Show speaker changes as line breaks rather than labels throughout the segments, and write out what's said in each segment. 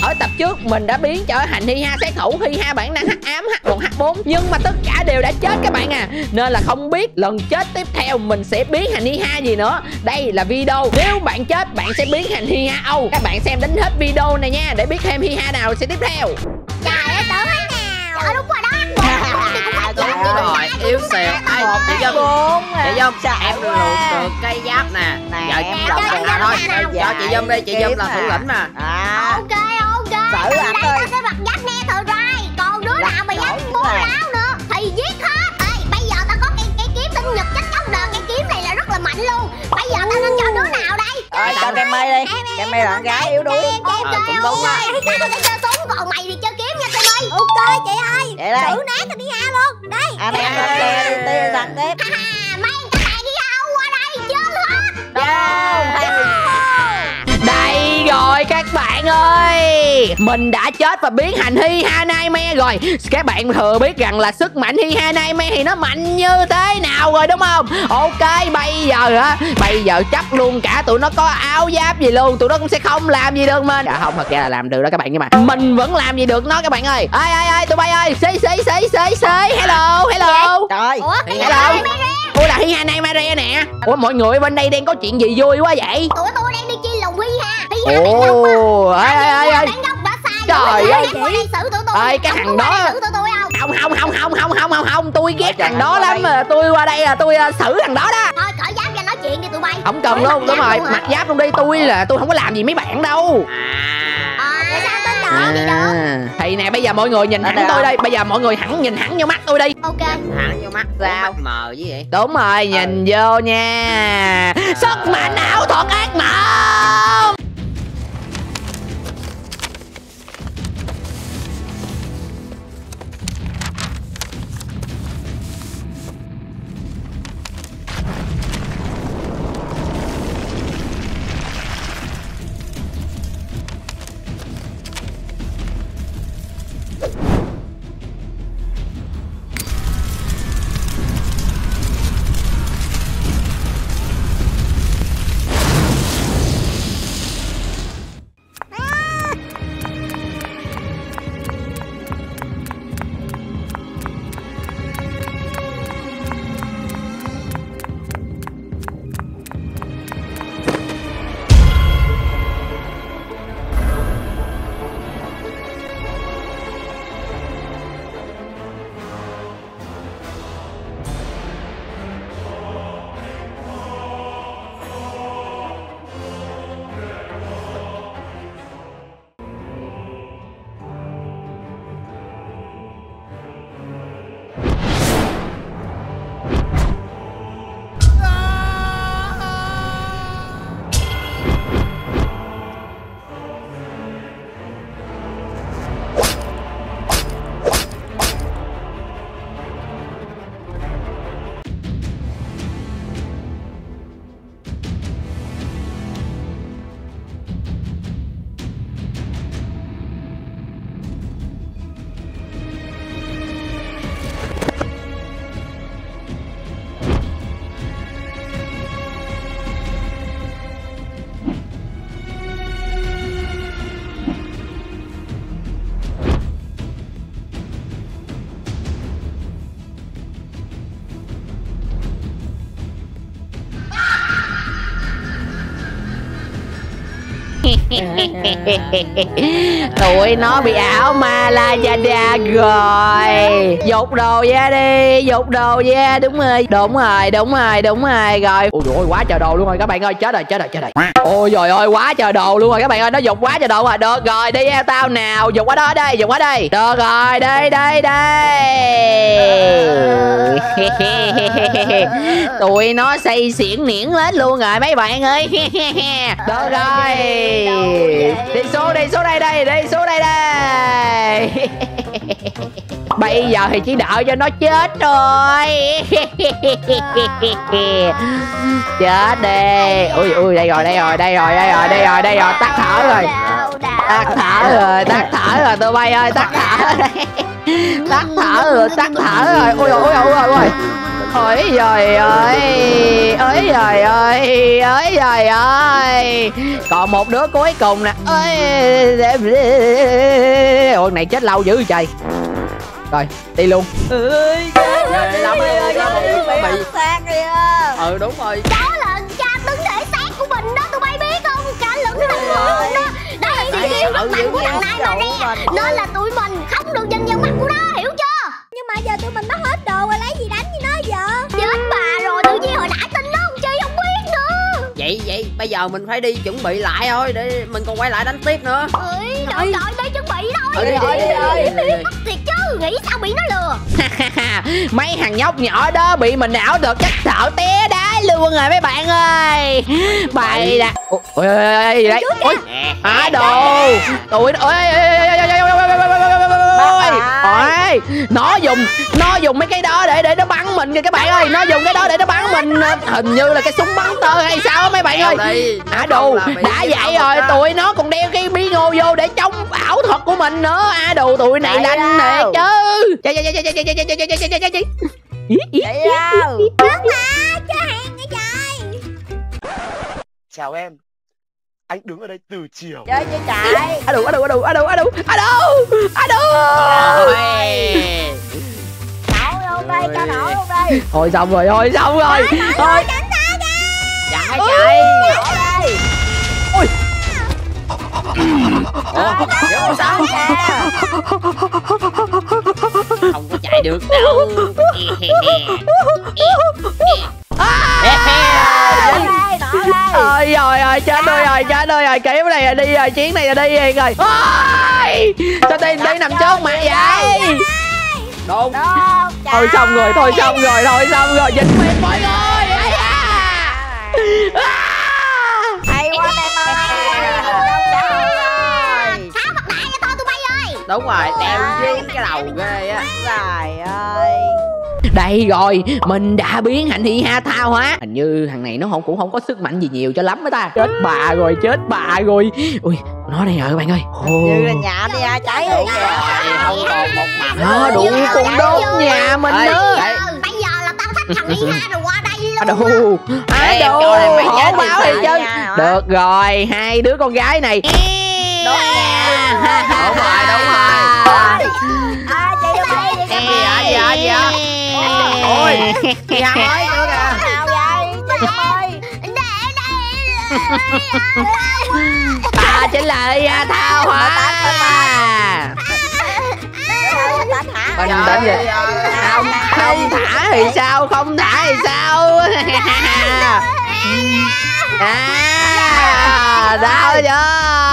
Ở tập trước mình đã biến trở thành Hi Ha sát thủ, Hi Ha bản năng hắc ám, H1H4, nhưng mà tất cả đều đã chết các bạn à. Nên là không biết lần chết tiếp theo mình sẽ biến thành Hi Ha gì nữa. Đây là video nếu bạn chết bạn sẽ biến thành Hi Ha Âu. Các bạn xem đến hết video này nha để biết thêm Hi Ha nào sẽ tiếp theo.
Trời ơi, tưởng thế nào. Trời đúng rồi đó.
Đúng rồi, yếu xìu. Chị Dung, em luộc được cây giáp nè. Giờ em lọc đồ ra thôi. Cho chị Dung đi, chị Dung là thủ lĩnh mà.
Ok. Xử ảnh ơi. Tao sẽ mặc giáp ne thử rồi. Còn đứa nào mà dám bố láo nữa thì giết hết. Ê, bây giờ tao có cây kiếm sinh nhật chất chống đờn. Cây kiếm này là rất là mạnh luôn. Bây giờ tao nên cho đứa nào đây?
Cho Kem Mây đi. Kem Mây là con gái yếu đuối.
Cũng đúng á. Tao có thể chơi súng, còn mày thì chơi kiếm nha Kem Mây. Ok chị ơi. Thử nát thì đi ha luôn. Đây.
Anh em đi thằng tiếp.
Mấy các bạn đi đâu qua đây chơi hết.
Đây rồi các bạn ơi, mình đã chết và biến thành Hi Ha Nightmare rồi. Các bạn thừa biết rằng là sức mạnh Hi Ha Nightmare thì nó mạnh như thế nào rồi đúng không? Ok, bây giờ chắc luôn cả tụi nó có áo giáp gì luôn, tụi nó cũng sẽ không làm gì được mình. Dạ không, thật ra là làm được đó các bạn, nhưng mà mình vẫn làm gì được nó các bạn ơi. Ê tụi bay ơi, xí hello.
Trời.
Hello. Ủa là Hi Ha Nightmare nè. Ủa mọi người bên đây đang có chuyện gì vui quá vậy?
Tụi tôi đang đi chi lùng Hi Ha. Hi Ha đánh gốc á. Ê. Đánh gốc đã sai.
Trời ơi.
Xử tụi tôi.
Ê cái thằng đó.
Xử tụi tôi
Không, tôi ghét thằng đó lắm mà tôi qua đây là tôi xử thằng đó đó.
Thôi cởi giáp ra nói chuyện đi tụi bay.
Không cần luôn, đúng rồi, mặc giáp luôn đi, tôi không có làm gì mấy bạn đâu.
Sao tin đỡ gì đó.
Thì nè bây giờ mọi người nhìn thẳng tôi đây, bây giờ mọi người nhìn thẳng vô mắt tôi đi.
Ok.
Thẳng vô mắt sao? Mờ chứ vậy?
Đúng rồi, nhìn vô nha. Sức mạnh ảo thuật ác mộng. Tụi nó bị ảo ma la da rồi. Dục đồ ra đi, dục đồ ra. Đúng rồi rồi. Ôi dồi ôi, quá trời đồ luôn rồi các bạn ơi. Chết rồi. Ôi trời ơi, quá trời đồ luôn rồi các bạn ơi. Nó dục quá trời đồ rồi. Được rồi, đi theo tao nào. Dục ở đó đây, Được rồi, đây. Tụi nó say xiển niễn hết luôn rồi mấy bạn ơi. Được rồi. Đi xuống đây. Bây giờ thì chỉ đợi cho nó chết thôi. Chết đi. Ui đây rồi. Tắt thở rồi tụi bay ơi, tắt thở rồi. Ôi. Ôi trời ơi, ôi trời ơi, ôi trời ơi. Còn một đứa cuối cùng nè. Ôi này chết lâu dữ trời. Rồi đi luôn.
Ơi chết
Lắm
bị xác kìa.
Ừ đúng rồi.
Đó là tra tấn thể xác của mình đó, tụi bay biết không? Cả lẫn thành luôn đó. Đây thì kêu rất mạnh của thằng này mà ra, nên là tụi mình không được nhìn vào mắt của nó, hiểu chưa?
Nhưng mà giờ tụi mình bắt hết đồ rồi, lấy gì đánh với nó giờ?
Chết bà rồi, tự nhiên hồi nãy tin nó không chi không biết nữa.
Vậy bây giờ mình phải đi chuẩn bị lại thôi, để mình còn quay lại đánh tiếp nữa.
Ơi, rồi đi chuẩn bị thôi.
Đi.
Thiệt chứ, nghĩ sao bị nó lừa.
Mấy thằng nhóc nhỏ đó bị mình ảo được chắc sợ té đá luôn rồi mấy bạn ơi. Bày đặt. Ôi ơi đấy. Ôi. Á đồ. Tụi ôi. Nó dùng mấy cái đó để nó bắn mình kìa các bạn ơi. Nó dùng cái đó để nó bắn mình. Hình như là cái súng bắn tơ hay sao á mấy bạn ơi. Á đồ. Đã vậy rồi tụi nó còn đeo cái bí ngô vô để chống ảo thuật của mình nữa. Á đồ tụi này lanh nè chứ.
Chạy đâu?
Đứng mà, cho hàng nghe trời.
Chào em. Anh đứng ở đây từ chiều.
Chơi chứ chạy.
Á đủ.
Nổ luôn đây, cho nổ luôn đây.
Thôi xong rồi. Thôi.
Chạy.
Nổ đây.
Ôi.
Ủa sao? Không có chạy được đâu.
Ôi trời ơi, chết rồi, kiếm này là đi rồi, chiến này là đi rồi. Ôi! Sao đi nằm trước mặt vậy?
Đúng.
Thôi xong rồi, dính miệng mọi người.
Hay quá em ơi.
Tháo mặt nạ cho tôi tụi bay ơi.
Đúng rồi, đeo dính cái đầu ghê á.
Trời ơi.
Đây rồi, mình đã biến thành Hi Ha tha hóa. Hình như thằng này nó cũng không có sức mạnh gì nhiều cho lắm á ta. Chết bà rồi. Ui, nó đây rồi các bạn ơi.
Như là nhà đi cháy rồi kìa.
Không còn một mặt.
Nó đủ con đốt nhà mình nữa.
Bây giờ là tao thách thằng Hi Ha rồi qua đây luôn.
Đủ. Hổ báo thì chứ. Được rồi, hai đứa con gái này.
Đốt nhà.
Đúng rồi.
Chạy vô đây.
Ôi, Hi Ha mới nữa kìa.
Nào vậy? Trời ơi.
Ta chính là Hi Ha tha hóa. Bình tĩnh vậy. Không thả thì sao? Đau chưa?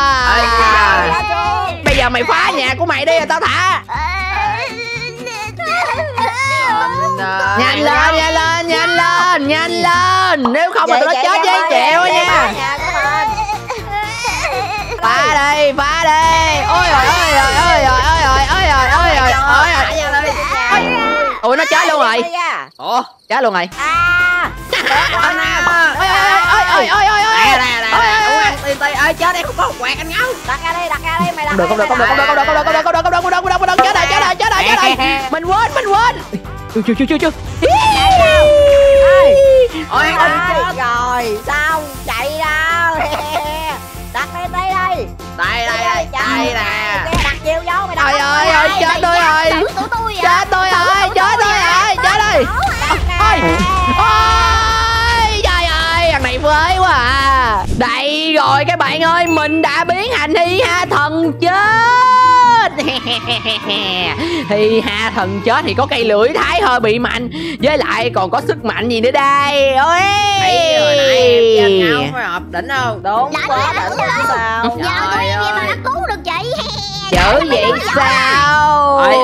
Bây giờ mày phá nhà của mày đi rồi tao thả. Nhanh lên. Nếu không mà tụi nó chết với chịu á nha. Phá đi. Ôi ôi nó chết luôn rồi.
Ủa,
Chết luôn rồi.
Ơi chết đi, không có quạt anh Ngâu.
Đặt ra đây mày đặt.
Không được. Chết rồi. Mình quên. Chưa.
Ôi
Rồi sao chạy đâu. Đặt đây đây.
đây nè.
Đặt chiêu vô mày đặt.
Trời ơi, chết tôi rồi. Ôi, trời ơi, thằng này phế quá à. Đây rồi các bạn ơi, mình đã biến thành Hi Ha thần chết. Hi Ha thần chết thì có cây lưỡi thái hơi bị mạnh, với lại còn có sức mạnh gì nữa đây. Ôi
Hồi nãy em với anh Ngâu phải hợp đỉnh không?
Đúng quá đỉnh sao.
Giờ tôi em vậy mà nó cứu được chị.
dữ vậy sao?
Ôi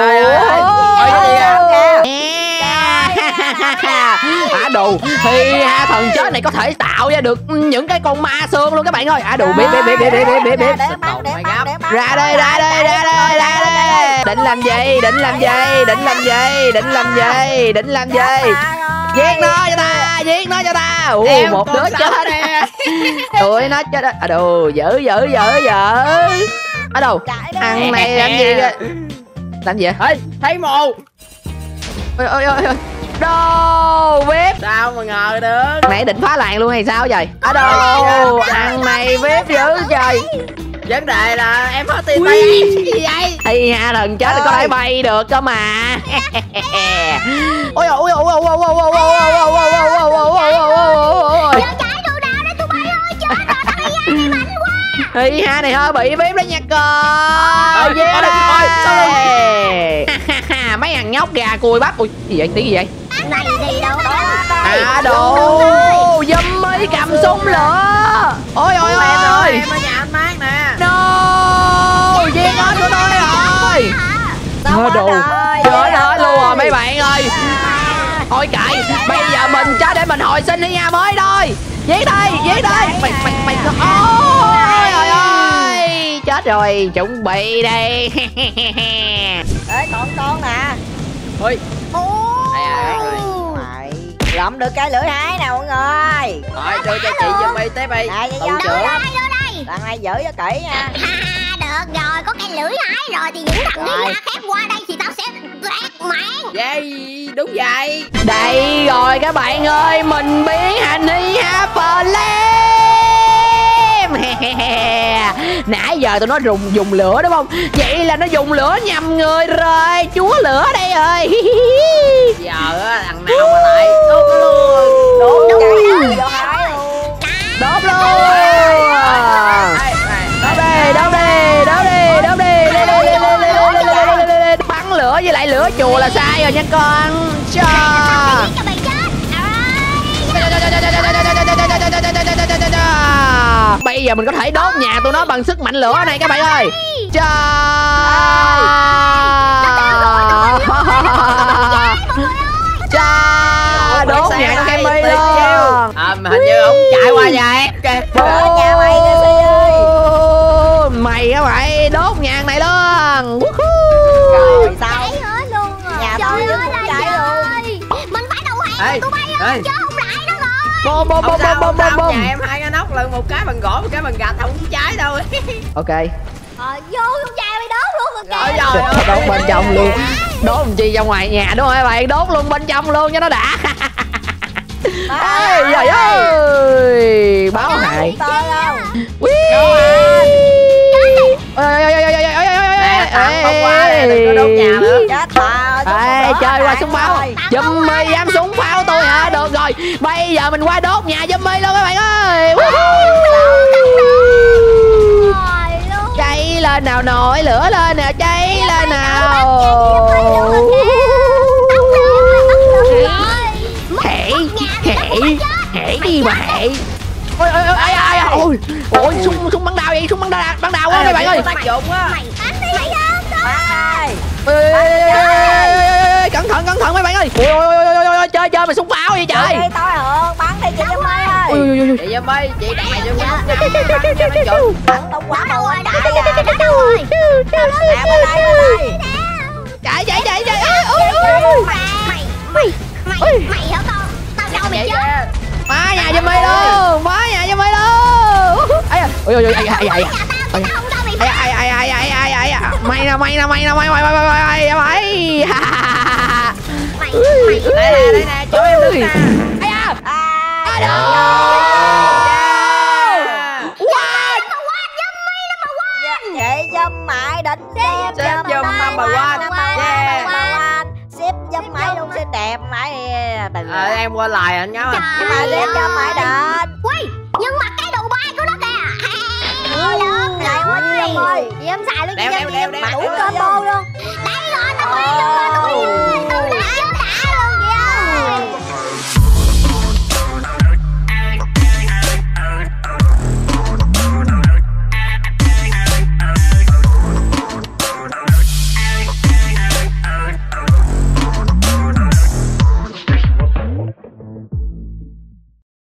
Á đù, Hi Ha thần chết này có thể tạo ra được những cái con ma xương luôn các bạn ơi. Á đù, biết. Ra đây. Định làm gì? Giết nó cho ta. Một đứa chết nè. Tụi nó chết. À đù, dữ. Ở đâu? Ăn này làm gì vậy? Làm gì vậy?
Ê, thấy mồ.
Ôi. Đồ VIP.
Sao mà ngờ được.
Nãy định phá làng luôn hay sao vậy? Ở đâu? Thằng này VIP dữ trời.
Vấn đề là em hết tiền bay em gì vậy?
Ây ha, thần chết là có thể bay được cơ mà. Ôi ôi ôi ôi ôi ôi ôi ôi ôi ôi.
Chạy đồ nào đây tụi bay ơi, chết rồi, thằng này mạnh quá.
Ây ha này hơi bị bếp đó nha con. Mấy thằng nhóc gà cùi bắp. Ui gì vậy, tiếng gì vậy?
Này gì đâu
Đồ Yummy cầm súng lửa. Ôi ôi ôi.
Em ở nhà anh Mát nè.
No, viên hết của tôi rồi. Đồ chết hết luôn rồi mấy bạn ơi. Thôi kệ, bây giờ mình chết để mình hồi sinh đi nha mới thôi. Giết đi. Mày ôi ôi ôi. Chết rồi, chuẩn bị đi.
Ê con nè.
Ôi.
Mày lượm được cái lưỡi hái nè mọi người.
Rồi đưa cho chị Yummy tiếp đi.
Tụ trưởng.
đây.
Lần này giữ cho kỹ nha.
Được rồi, có cái lưỡi hái rồi thì những thằng đi ra khép qua đây thì tao sẽ lẹt mạng.
Yeah, đúng vậy.
Đây rồi các bạn ơi, mình biến thành Hi-ha Flame. Nãy giờ tụi nó dùng lửa đúng không? Vậy là nó dùng lửa nhầm người rồi. Chúa lửa đây rồi.
Giờ á thằng nào mà lại đốt nó luôn.
Đốt
rồi
luôn.
Đốt luôn. Đốt đi. Bắn lửa với lại lửa chùa là sai rồi nha con. Bây giờ mình có thể đốt nhà tụi nó bằng sức mạnh lửa này các bạn ơi. Đốt nhà con Kemi luôn.
Hình như ông chạy qua nhà em kìa.
Nhà mày
mày á mày đốt nhà này luôn.
Rồi sao?
Cháy hết luôn rồi.
Nhà tôi cũng cháy luôn.
Mình phải đầu hàng tụi bay ơi, chứ không lại nữa rồi.
Bom.
Nhà em hai cái nóc lần, một cái bằng gỗ, một cái bằng gạch, không cháy đâu.
Ok.
Vô trong nhà mày đốt luôn rồi kìa.
Rồi
Đốt bên trong luôn. Đốt làm chi ra ngoài nhà đúng không các bạn? Đốt luôn bên trong luôn cho nó đã. Ê trời ơi. Báo hại.
Không qua đây, đừng có đốt nhà nữa.
Chơi qua súng pháo. Yummy dám súng pháo tôi hả? Được rồi, bây giờ mình qua đốt nhà Yummy luôn các bạn ơi. Cháy lên nào, nổi lửa lên nè, cháy lên nào. Hễ đi mà hễ. Ôi súng bắn đao vậy, súng bắn đao quá các bạn ơi.
Tác dụng á.
Cẩn thận mấy bạn ơi. Ôi chơi mà súng pháo vậy trời.
Tôi bắn đi chị Yummy ơi.
Chị Yummy, chị đè cho mình.
Bắn tung quá rồi.
Chạy.
Mày hả con? Tao đâu mày chết.
Phá nhà Yummy luôn. Mày
Đây nè, cho em đứng nè.
Chị Dâm mãi định xem
Dâm number one.
Ship Dâm mãi luôn xinh đẹp mãi.
Em qua lại anh nhớ.
Nhưng mà ship Dâm mãi định.
Ui, nhưng mà cái đồ bay của nó kìa.
Được, chạy quá chị Dâm ơi.
Chị em xài luôn,
Đeo.
Đủ combo luôn.
Đây rồi, tao